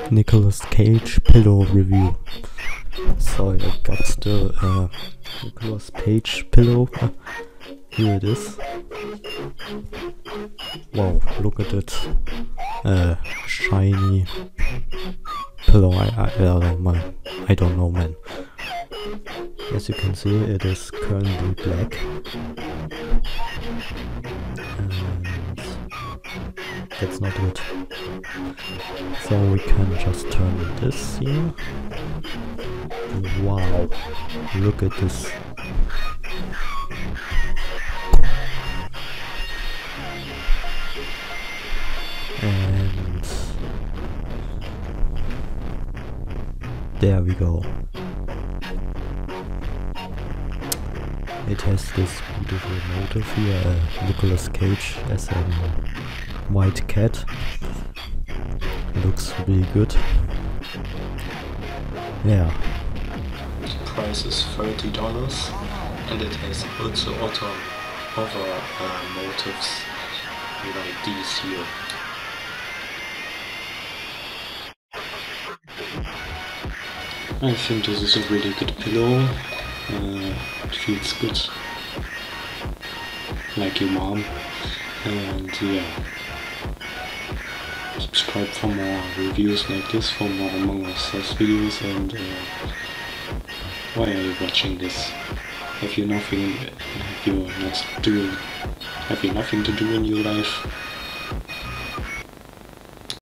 Nicolas Cage pillow review. So I got the Nicolas Cage pillow. Here it is. Wow, look at it. Shiny pillow. I don't know, man. I don't know, man. As you can see, it is currently black. And that's not good. So we can just turn this here. Wow, look at this. And there we go. It has this beautiful motif here, Nicolas Cage as a white cat. Looks really good. Yeah. The price is $30 and it has also other motifs like these here. I think this is a really good pillow. It feels good, like your mom. And yeah, subscribe for more reviews like this, for more Among Us videos. And why are you watching this? Have you nothing to do in your life?